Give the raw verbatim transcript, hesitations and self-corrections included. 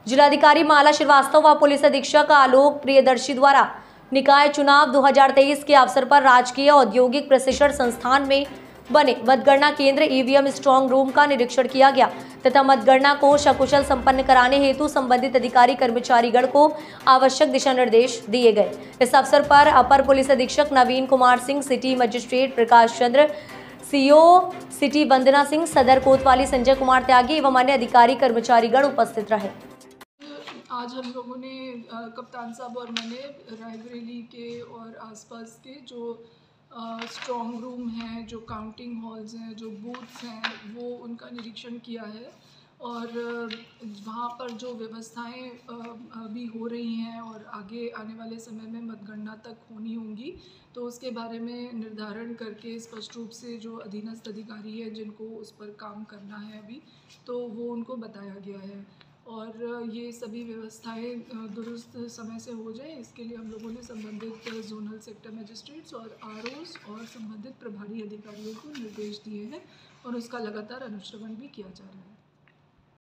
जिलाधिकारी माला श्रीवास्तव व पुलिस अधीक्षक आलोक प्रियदर्शी द्वारा निकाय चुनाव दो हज़ार तेईस के अवसर पर राजकीय औद्योगिक प्रशिक्षण संस्थान में बने मतगणना केंद्र ईवीएम स्ट्रांग रूम का निरीक्षण किया गया तथा मतगणना को सकुशल संपन्न कराने हेतु संबंधित अधिकारी कर्मचारीगण को आवश्यक दिशा निर्देश दिए गए। इस अवसर पर अपर पुलिस अधीक्षक Naveen Kumar Singh, city magistrate Prakash Chandra, CO city Vandana Singh, सदर कोतवाली संजय कुमार त्यागी एवं अन्य अधिकारी कर्मचारीगण उपस्थित रहे। आज हम लोगों ने कप्तान साहब और मैंने रायबरेली के और आसपास के जो स्ट्रॉन्ग रूम हैं, जो काउंटिंग हॉल्स हैं, जो बूथ्स हैं, वो उनका निरीक्षण किया है और वहाँ पर जो व्यवस्थाएं अभी हो रही हैं और आगे आने वाले समय में मतगणना तक होनी होंगी, तो उसके बारे में निर्धारण करके स्पष्ट रूप से जो अधीनस्थ अधिकारी हैं जिनको उस पर काम करना है अभी, तो वो उनको बताया गया है और ये सभी व्यवस्थाएं दुरुस्त समय से हो जाए, इसके लिए हम लोगों ने संबंधित जोनल सेक्टर मजिस्ट्रेट्स और आरओस और संबंधित प्रभारी अधिकारियों को निर्देश दिए हैं और उसका लगातार अनुश्रवण भी किया जा रहा है।